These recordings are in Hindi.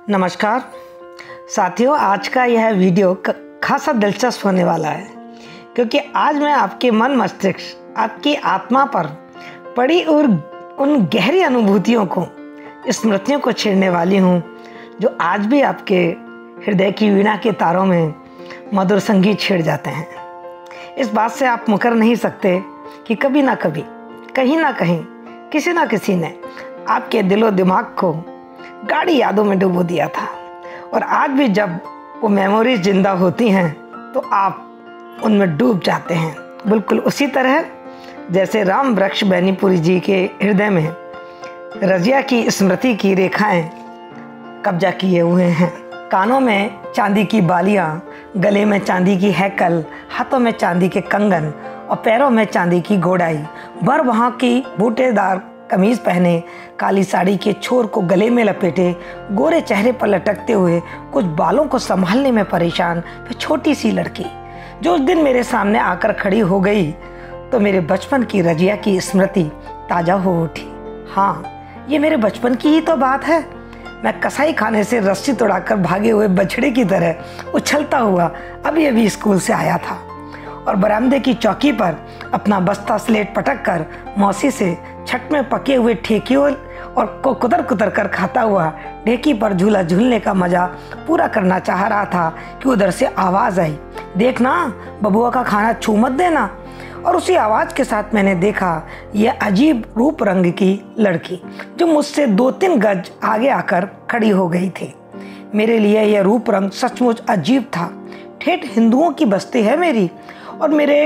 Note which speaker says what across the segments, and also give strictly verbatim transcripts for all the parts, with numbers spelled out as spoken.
Speaker 1: नमस्कार साथियों, आज का यह वीडियो खासा दिलचस्प होने वाला है क्योंकि आज मैं आपके मन मस्तिष्क, आपकी आत्मा पर पड़ी और उन गहरी अनुभूतियों को, स्मृतियों को छेड़ने वाली हूँ जो आज भी आपके हृदय की वीणा के तारों में मधुर संगीत छेड़ जाते हैं। इस बात से आप मुकर नहीं सकते कि कभी ना कभी, कहीं ना कहीं, किसी ना किसी ने आपके दिलो दिमाग को गाढ़ी यादों में डुबो दिया था। और आज भी जब वो मेमोरीज जिंदा होती हैं तो आप उनमें डूब जाते हैं, बिल्कुल उसी तरह जैसे राम वृक्ष बैनीपुरी जी के हृदय में रजिया की स्मृति की रेखाएं कब्जा किए हुए हैं। कानों में चांदी की बालियां, गले में चांदी की हैकल, हाथों में चांदी के कंगन और पैरों में चांदी की घोड़ाई, भर वहाँ की बूटेदार कमीज पहने, काली साड़ी के छोर को गले में लपेटे, गोरे चेहरे पर लटकते हुए कुछ बालों को संभालने में परेशान वह छोटी सी लड़की जो उस दिन मेरे सामने आकर खड़ी हो गई तो मेरे बचपन की रजिया की स्मृति ताजा हो उठी। हाँ, ये मेरे बचपन की ही तो बात है। मैं कसाई खाने से रस्सी तोड़ाकर भागे हुए बछड़े की तरह उछलता हुआ अभी अभी स्कूल से आया था और बरामदे की चौकी पर अपना बस्ता स्लेट पटक कर मौसी से छठ में पके हुए ठेकियों और को कुतर कुतर कर खाता हुआ ढेकी पर झूला झूलने का मजा पूरा करना चाह रहा था कि उधर से आवाज़ आई, देखना बबुआ का खाना छू मत देना। और उसी आवाज़ के साथ मैंने देखा यह अजीब रूप रंग की लड़की जो मुझसे दो तीन गज आगे आकर खड़ी हो गई थी। मेरे लिए यह रूप रंग सचमुच अजीब था। ठेठ हिंदुओं की बस्ती है मेरी और मेरे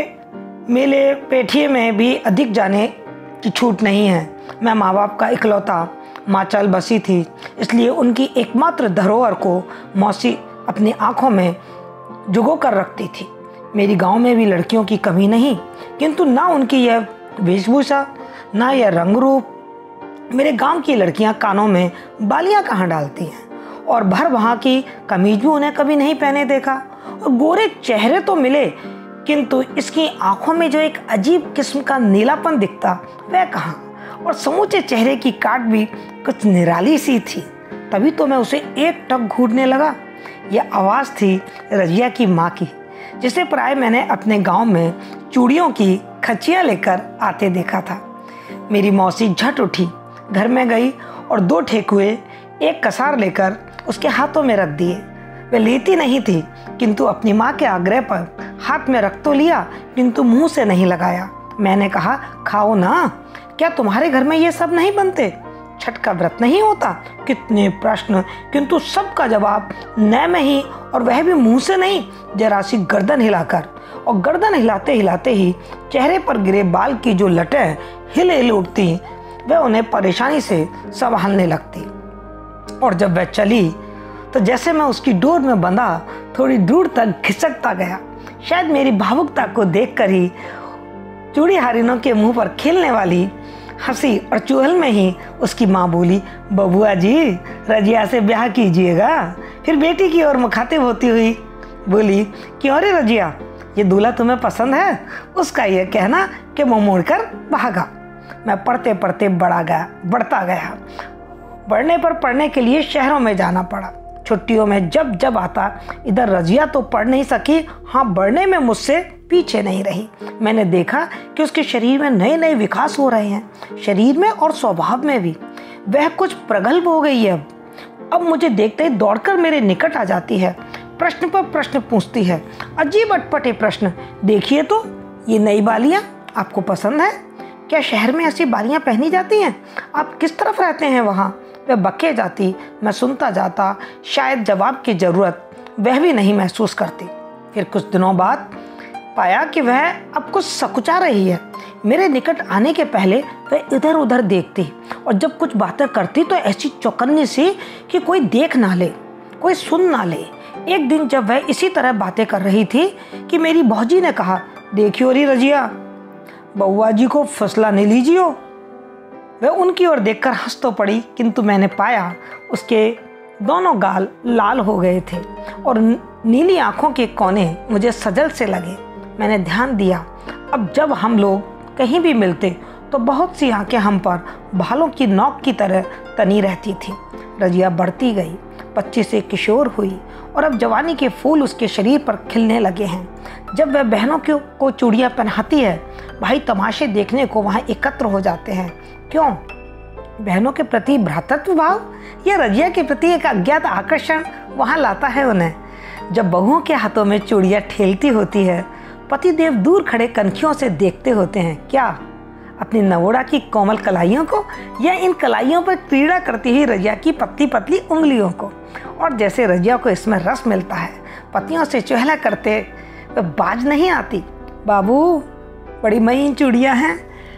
Speaker 1: मेले पेठिए में भी अधिक जाने की छूट नहीं है। मैं माँ बाप का इकलौता माचल बसी थी, इसलिए उनकी एकमात्र धरोहर को मौसी अपनी आंखों में जुगो कर रखती थी। मेरी गांव में भी लड़कियों की कमी नहीं, किंतु ना उनकी यह वेशभूषा, ना यह रंग रूप। मेरे गांव की लड़कियां कानों में बालियां कहाँ डालती हैं और भर वहाँ की कमीज भी उन्हें कभी नहीं पहने देखा। और गोरे चेहरे तो मिले, किंतु इसकी आंखों में जो एक अजीब किस्म का नीलापन दिखता वह कहाँ, और समूचे चेहरे की काट भी कुछ निराली सी थी। तभी तो मैं उसे एक टक घूरने लगा। यह आवाज़ थी रजिया की माँ की, जिसे प्राय मैंने अपने गांव में चूड़ियों की खचियाँ लेकर आते देखा था। मेरी मौसी झट उठी, घर में गई और दो ठेकुए एक कसार लेकर उसके हाथों में रख दिए। वह लेती नहीं थी, किंतु अपनी माँ के आग्रह पर हाथ में रख तो लिया, किंतु मुंह से नहीं लगाया। मैंने कहा, खाओ ना, क्या तुम्हारे घर में ये सब नहीं बनते? छठ का व्रत नहीं होता? कितने प्रश्न, किंतु सबका जवाब न में ही, और वह भी मुंह से नहीं, जरा सी गर्दन हिलाकर। और गर्दन हिलाते हिलाते ही चेहरे पर गिरे बाल की जो लटें हिल हिल उठती, वह उन्हें परेशानी से संभालने लगती। और जब वह चली तो जैसे मैं उसकी डोर में बंधा थोड़ी दूर तक खिसकता गया। शायद मेरी भावुकता को देखकर ही चूड़ी हारिनों के मुंह पर खिलने वाली हंसी और चुहल में ही उसकी माँ बोली, बबुआ जी रजिया से ब्याह कीजिएगा। फिर बेटी की ओर मुखातिब होती हुई बोली, क्यों रे रजिया, ये दूल्हा तुम्हें पसंद है? उसका यह कहना कि मुँह मोड़कर भागा। मैं पढ़ते पढ़ते बढ़ा गया बढ़ता गया बढ़ने पर पढ़ने के लिए शहरों में जाना पड़ा। छुट्टियों में जब जब आता, इधर रजिया तो पढ़ नहीं सकी, हाँ बढ़ने में मुझसे पीछे नहीं रही। मैंने देखा कि उसके शरीर में नए नए विकास हो रहे हैं, शरीर में और स्वभाव में भी। वह कुछ प्रगल्भ हो गई है। अब अब मुझे देखते ही दौड़कर मेरे निकट आ जाती है, प्रश्न पर प्रश्न पूछती है, अजीब अटपटे प्रश्न। देखिए तो ये नई बालियाँ आपको पसंद है? क्या शहर में ऐसी बालियाँ पहनी जाती हैं? आप किस तरफ रहते हैं वहाँ? वह बके जाती, मैं सुनता जाता, शायद जवाब की ज़रूरत वह भी नहीं महसूस करती। फिर कुछ दिनों बाद पाया कि वह अब कुछ सकुचा रही है। मेरे निकट आने के पहले वह इधर उधर देखती और जब कुछ बातें करती तो ऐसी चौकन्नी सी कि कोई देख ना ले, कोई सुन ना ले। एक दिन जब वह इसी तरह बातें कर रही थी कि मेरी भौजी ने कहा, देखियो री रजिया, बउआ जी को फसला नहीं लीजियो। वह उनकी ओर देखकर हंस तो पड़ी, किंतु मैंने पाया उसके दोनों गाल लाल हो गए थे और नीली आंखों के कोने मुझे सजल से लगे। मैंने ध्यान दिया, अब जब हम लोग कहीं भी मिलते तो बहुत सी आंखें हम पर भालों की नोक की तरह तनी रहती थी। रजिया बढ़ती गई, बच्ची से किशोर हुई और अब जवानी के फूल उसके शरीर पर खिलने लगे हैं। जब वह बहनों को चूड़ियाँ पहनाती है, भाई तमाशे देखने को वहाँ एकत्र हो जाते हैं। क्यों? बहनों के प्रति भ्रातृत्व भाव या रजिया के प्रति एक अज्ञात आकर्षण वहाँ लाता है उन्हें। जब बहुओं के हाथों में चूड़ियाँ ठेलती होती है, पतिदेव दूर खड़े कनखियों से देखते होते हैं। क्या अपनी नवोड़ा की कोमल कलाइयों को या इन कलाइयों पर क्रीड़ा करती हुई रजिया की पतली पतली उंगलियों को? और जैसे रजिया को इसमें रस मिलता है, पतियों से चुहला करते वह बाज नहीं आती, बाबू बड़ी महीन चूड़ियाँ हैं,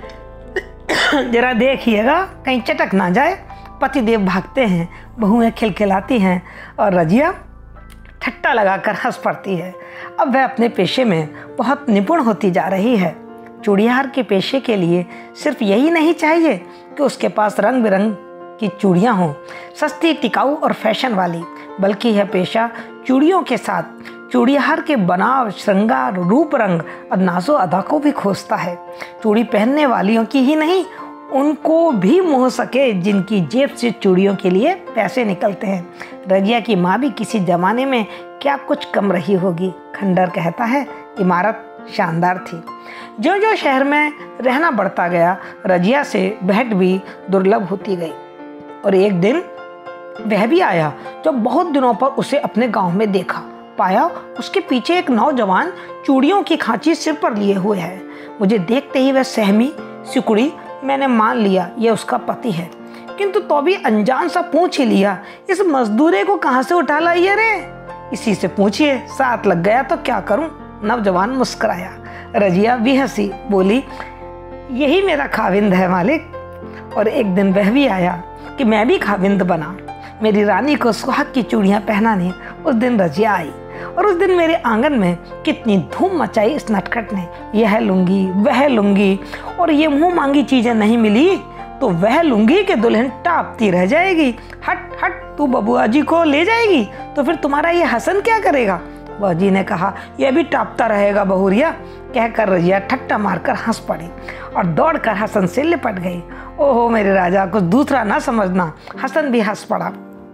Speaker 1: जरा देखिएगा कहीं चटक ना जाए। पतिदेव भागते हैं, बहुएं खिलखिलाती हैं और रजिया ठट्टा लगाकर हंस पड़ती है। अब वह अपने पेशे में बहुत निपुण होती जा रही है। चूड़ियार के पेशे के लिए सिर्फ यही नहीं चाहिए कि उसके पास रंग बिरंग की चूड़ियाँ हों, सस्ती, टिकाऊ और फैशन वाली, बल्कि यह पेशा चूड़ियों के साथ चूड़ियार के बनाव, श्रृंगार, रूप, रंग और नाजो अदा को भी खोजता है। चूड़ी पहनने वालियों की ही नहीं, उनको भी मोह सके जिनकी जेब से चूड़ियों के लिए पैसे निकलते हैं। रजिया की माँ भी किसी जमाने में क्या कुछ कम रही होगी। खंडर कहता है, इमारत शानदार थी। जो जो शहर में रहना बढ़ता गया, रजिया से भेंट भी दुर्लभ होती गई। और एक दिन वह भी आया जब बहुत दिनों पर उसे अपने गांव में देखा। पाया उसके पीछे एक नौजवान चूड़ियों की खांची सिर पर लिए हुए है। मुझे देखते ही वह सहमी सिकुड़ी। मैंने मान लिया यह उसका पति है, किंतु तो भी अनजान सा पूछ ही लिया, इस मजदूरे को कहाँ से उठा लाई रे? इसी से पूछिए, साथ लग गया तो क्या करूं? नौजवान मुस्कुराया। रजिया भी हंसी, बोली, यही मेरा खाविंद है मालिक। और एक दिन वह भी आया कि मैं भी खाविंद बना। मेरी रानी को सुहाग की चूड़ियाँ पहनाने उस दिन रजिया आई। और उस दिन मेरे आंगन में कितनी धूम मचाई इस नटखट ने। यह लूंगी, वह लूंगी, और ये मुंह मांगी चीजें नहीं मिली तो वह लूंगी के दुल्हन टापती रह जाएगी। हट हट, तू बबुआ जी को ले जाएगी तो फिर तुम्हारा ये हसन क्या करेगा? बाजी ने कहा, यह भी टापता रहेगा बहुरिया। कहकर रजिया ठट्टा मारकर हंस पड़ी और दौड़कर हसन से लिपट गई। ओहो मेरे राजा, कुछ दूसरा ना समझना। हसन भी हंस पड़ा।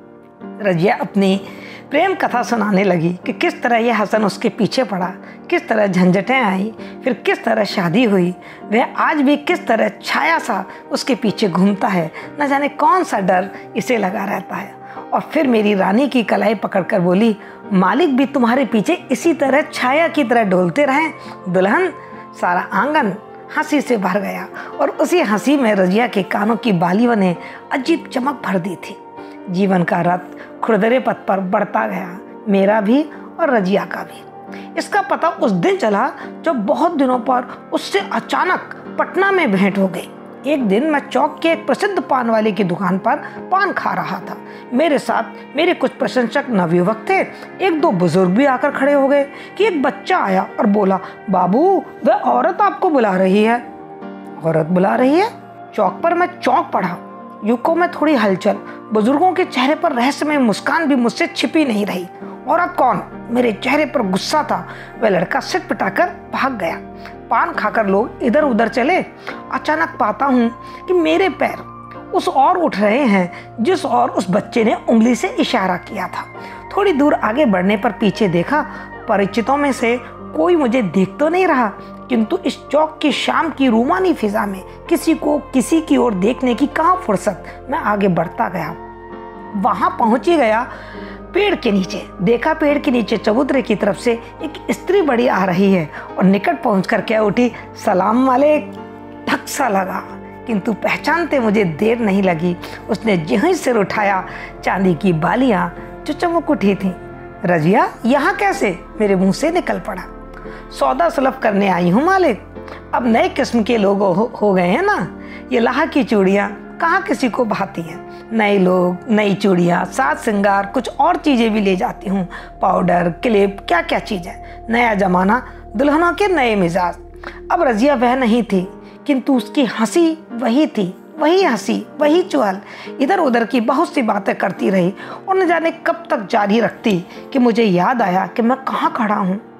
Speaker 1: रजिया अपनी प्रेम कथा सुनाने लगी कि किस तरह यह हसन उसके पीछे पड़ा, किस तरह झंझटें आई, फिर किस तरह शादी हुई। वह आज भी किस तरह छाया सा उसके पीछे घूमता है, न जाने कौन सा डर इसे लगा रहता है। और फिर मेरी रानी की कलाई पकड़कर बोली, मालिक भी तुम्हारे पीछे इसी तरह छाया की तरह डोलते रहें। दुल्हन, सारा आंगन हंसी से भर गया और उसी हंसी में रजिया के कानों की बालियों ने अजीब चमक भर दी थी। जीवन का रथ खुरदरे पथ पर बढ़ता गया, मेरा भी और रजिया का भी। इसका पता उस दिन चला जब बहुत दिनों पर उससे अचानक पटना में भेंट हो गई। एक दिन मैं चौक के एक प्रसिद्ध पान वाले की दुकान पर पान खा रहा था। मेरे साथ मेरे कुछ प्रशंसक नवयुवक थे। एक दो बुजुर्ग भी आकर खड़े हो गए कि एक बच्चा आया और बोला, बाबू वह औरत आपको बुला रही है। औरत बुला रही है? चौक पर मैं चौंक पड़ा। युवकों में थोड़ी हलचल, बुजुर्गों के चेहरे पर रहस्यमय मुस्कान भी मुझसे छिपी नहीं रही। औरत कौन? मेरे चेहरे पर गुस्सा था। वह लड़का सिर पिटाकर भाग गया। पान खाकर लोग इधर उधर चले। अचानक पाता हूँ कि मेरे पैर उस ओर उठ रहे हैं जिस ओर उस बच्चे ने उंगली से इशारा किया था। थोड़ी दूर आगे बढ़ने पर पीछे देखा, परिचितों में से कोई मुझे देख तो नहीं रहा, किंतु इस चौक की शाम की रूमानी फिजा में किसी को किसी की ओर देखने की कहाँ फुर्सत। मैं आगे बढ़ता गया, वहां पहुंची गया। पेड़ के नीचे देखा, पेड़ के नीचे चबूतरे की तरफ से एक स्त्री बड़ी आ रही है और निकट पहुंचकर क्या उठी, सलाम वाले। धक सा लगा, किंतु पहचानते मुझे देर नहीं लगी। उसने ज्यों ही सिर उठाया, चांदी की बालियां जो चमक उठी थी। रजिया यहाँ कैसे? मेरे मुंह से निकल पड़ा। सौदा सुलभ करने आई हूँ मालिक। अब नए किस्म के लोग हो, हो गए हैं ना। ये लाह की चूड़ियाँ कहाँ किसी को भाती हैं। नए लोग, नई चूड़ियाँ, साज श्रृंगार, कुछ और चीज़ें भी ले जाती हूँ, पाउडर, क्लिप, क्या क्या चीज़ें। नया जमाना, दुल्हनों के नए मिजाज। अब रजिया वह नहीं थी, किंतु उसकी हंसी वही थी, वही हंसी, वही चुहल। इधर उधर की बहुत सी बातें करती रही और न जाने कब तक जारी रखती कि मुझे याद आया कि मैं कहाँ खड़ा हूँ।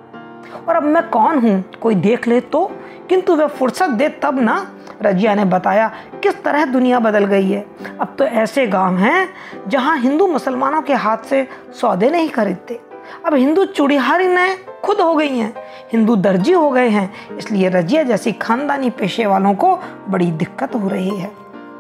Speaker 1: और अब मैं कौन हूँ कोई देख ले तो, किंतु वह फुर्सत दे तब ना। रजिया ने बताया किस तरह दुनिया बदल गई है। अब तो ऐसे गांव हैं जहां हिंदू मुसलमानों के हाथ से सौदे नहीं खरीदते। अब हिंदू चूड़ीहारी ने खुद हो गई हैं, हिंदू दर्जी हो गए हैं। इसलिए रजिया जैसी खानदानी पेशे वालों को बड़ी दिक्कत हो रही है।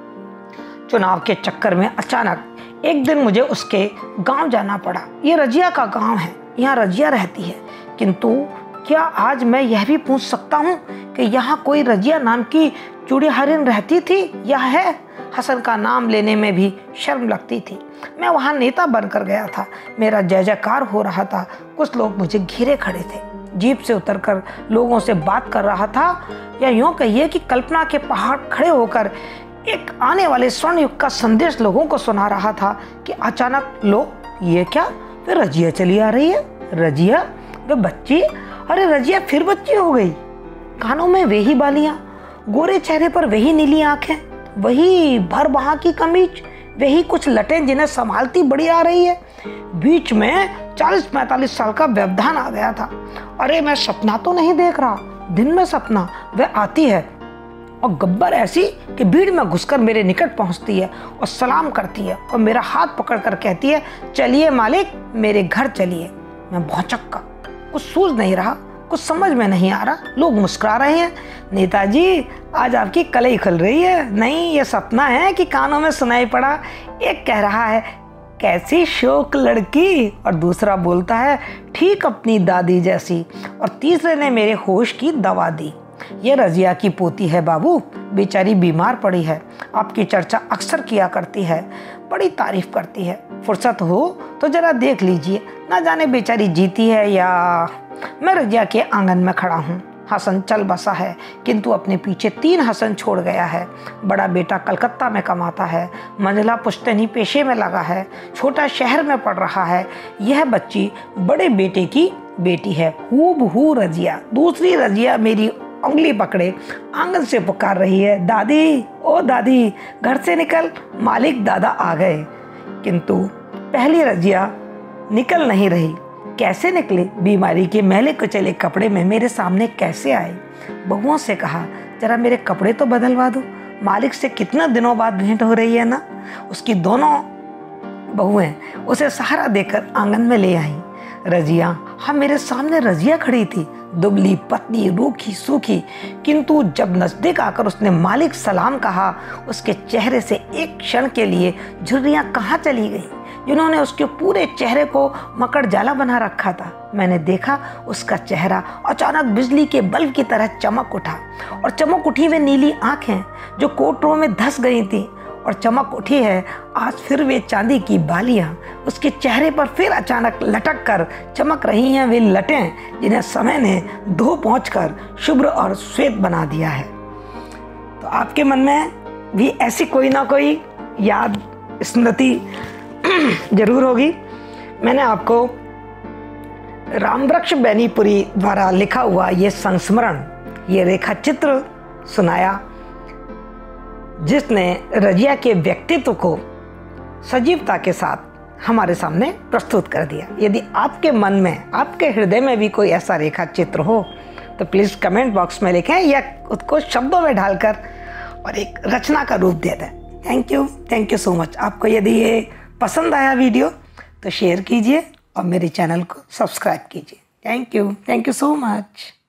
Speaker 1: चुनाव के चक्कर में अचानक एक दिन मुझे उसके गांव जाना पड़ा। ये रजिया का गांव है, यहाँ रजिया रहती है। किंतु क्या आज मैं यह भी पूछ सकता हूँ कि यहाँ कोई रजिया नाम की चूड़ीहारिन रहती थी या है? हसन का नाम लेने में भी शर्म लगती थी। मैं वहाँ नेता बनकर गया था, मेरा जय जयकार हो रहा था। कुछ लोग मुझे घेरे खड़े थे, जीप से उतरकर लोगों से बात कर रहा था, या यूँ कहिए कि कल्पना के पहाड़ खड़े होकर एक आने वाले स्वर्ण युग का संदेश लोगों को सुना रहा था कि अचानक लोग ये क्या, फिर रजिया चली आ रही है। रजिया वे बच्ची, अरे रजिया फिर बच्ची हो गई। कानों में वही बालियां, गोरे चेहरे पर वही नीली आंखें, वही भर बहा की कमीज, वही कुछ लटें जिन्हें संभालती बड़ी आ रही है। बीच में चालीस पैंतालीस साल का व्यवधान आ गया था। अरे मैं सपना तो नहीं देख रहा, दिन में सपना। वह आती है और गब्बर ऐसी कि भीड़ में घुसकर मेरे निकट पहुंचती है और सलाम करती है और मेरा हाथ पकड़कर कहती है, चलिए मालिक मेरे घर चलिए। मैं भौचक्का, कुछ सूझ नहीं रहा, कुछ समझ में नहीं आ रहा। लोग मुस्कुरा रहे हैं। नेताजी आज आपकी कलई खुल रही है। नहीं, ये सपना है कि कानों में सुनाई पड़ा। एक कह रहा है कैसी शौक लड़की, और दूसरा बोलता है ठीक अपनी दादी जैसी, और तीसरे ने मेरे होश की दवा दी। ये रजिया की पोती है बाबू, बेचारी बीमार पड़ी है। आपकी चर्चा अक्सर किया करती है, बड़ी तारीफ करती है। फुर्सत हो तो जरा देख लीजिए, ना जाने बेचारी जीती है या। मैं रजिया के आंगन में खड़ा हूँ। हसन चल बसा है, किंतु अपने पीछे तीन हसन छोड़ गया है। बड़ा बेटा कलकत्ता में कमाता है, मंझला पुश्तैनी पेशे में लगा है, छोटा शहर में पढ़ रहा है। यह बच्ची बड़े बेटे की बेटी है, हूबहू रजिया। दूसरी रजिया मेरी उंगली पकड़े आंगन से पुकार रही है, दादी ओ दादी घर से निकल, मालिक दादा आ गए। किंतु पहली रजिया निकल नहीं रही। कैसे निकले? बीमारी के मैले कुचले कपड़े में मेरे सामने कैसे आए? बहुओं से कहा जरा मेरे कपड़े तो बदलवा दो। मालिक से कितना दिनों बाद भेंट हो रही है ना। उसकी दोनों बहुएं उसे सहारा देकर आंगन में ले आई। रजिया, हाँ मेरे सामने रजिया खड़ी थी, दुबली पतली रूखी सूखी। किंतु जब नजदीक आकर उसने मालिक सलाम कहा, उसके चेहरे से एक क्षण के लिए झुर्रियाँ कहाँ चली गई, जिन्होंने उसके पूरे चेहरे को मकड़ जाला बना रखा था। मैंने देखा उसका चेहरा अचानक बिजली के बल्ब की तरह चमक उठा, और चमक उठी वे नीली आंखें जो कोटरों में धंस गई थी, और चमक उठी है आज फिर वे चांदी की बालियां। उसके चेहरे पर फिर अचानक लटक कर चमक रही हैं वे लटें जिन्हें समय ने धो पहुँच कर शुभ्र और श्वेत बना दिया है। तो आपके मन में भी ऐसी कोई ना कोई याद स्मृति जरूर होगी। मैंने आपको रामवृक्ष बैनीपुरी द्वारा लिखा हुआ ये संस्मरण, ये रेखा चित्र सुनाया, जिसने रजिया के व्यक्तित्व को सजीवता के साथ हमारे सामने प्रस्तुत कर दिया। यदि आपके मन में, आपके हृदय में भी कोई ऐसा रेखा चित्र हो तो प्लीज़ कमेंट बॉक्स में लिखें या उसको शब्दों में ढालकर और एक रचना का रूप दे दें। Thank you, thank you so much. आपको यदि ये पसंद आया वीडियो तो शेयर कीजिए और मेरे चैनल को सब्सक्राइब कीजिए। Thank you, thank you so much.